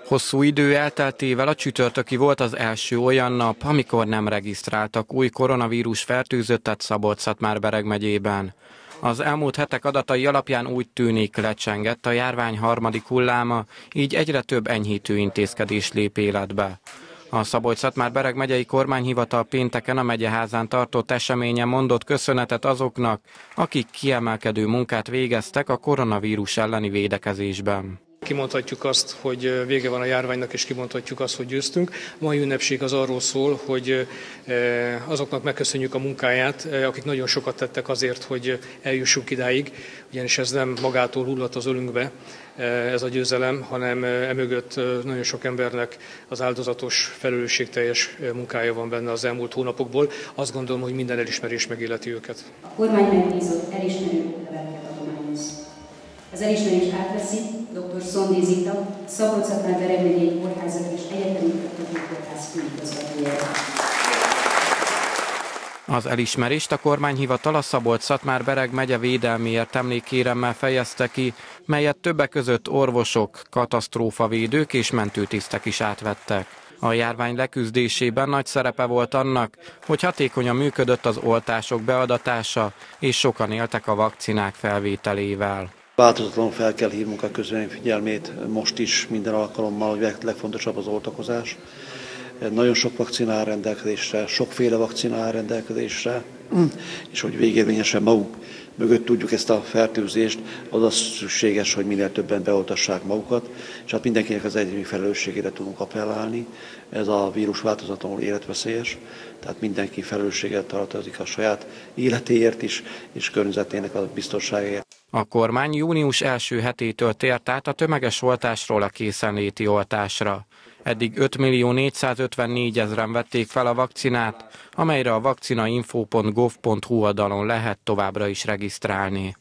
Hosszú idő elteltével a csütörtöki volt az első olyan nap, amikor nem regisztráltak új koronavírus fertőzöttet Szabolcs-Szatmár-Bereg megyében. Az elmúlt hetek adatai alapján úgy tűnik, lecsengett a járvány harmadik hulláma, így egyre több enyhítő intézkedés lép életbe. A Szabolcs-Szatmár-Bereg megyei kormányhivatal pénteken a megyeházán tartott eseményen mondott köszönetet azoknak, akik kiemelkedő munkát végeztek a koronavírus elleni védekezésben. Kimondhatjuk azt, hogy vége van a járványnak, és kimondhatjuk azt, hogy győztünk. A mai ünnepség az arról szól, hogy azoknak megköszönjük a munkáját, akik nagyon sokat tettek azért, hogy eljussunk idáig, ugyanis ez nem magától hullott az ölünkbe, ez a győzelem, hanem emögött nagyon sok embernek az áldozatos, felelősségteljes munkája van benne az elmúlt hónapokból. Azt gondolom, hogy minden elismerés megilleti őket. A kormány megbízott elismerő leveleket adományoz. Az elismerést átveszi dr. Szondi Zita, Szabolcs-Szatmár-Bereg megyei kórházak és egyetemi kórház főigazgatója. Az elismerést a kormányhivatal a Szabolcs-Szatmár-Bereg megye védelméért emlékkéremmel fejezte ki, melyet többek között orvosok, katasztrófavédők és mentőtisztek is átvettek. A járvány leküzdésében nagy szerepe volt annak, hogy hatékonyan működött az oltások beadatása, és sokan éltek a vakcinák felvételével. Változatlanul fel kell hívnunk a közvélemény figyelmét most is minden alkalommal, hogy legfontosabb az oltakozás. Nagyon sok vakcina áll rendelkezésre, sokféle vakcina áll rendelkezésre, és hogy végérvényesen maguk mögött tudjuk ezt a fertőzést, az az szükséges, hogy minél többen beoltassák magukat, és hát mindenkinek az egyéni felelősségére tudunk appellálni. Ez a vírus változatlanul életveszélyes, tehát mindenki felelősséggel tartozik a saját életéért is, és környezetének a biztonságáért. A kormány június első hetétől tért át a tömeges oltásról a készenléti oltásra. Eddig 5.454.000-en vették fel a vakcinát, amelyre a vakcinainfo.gov.hu oldalon lehet továbbra is regisztrálni.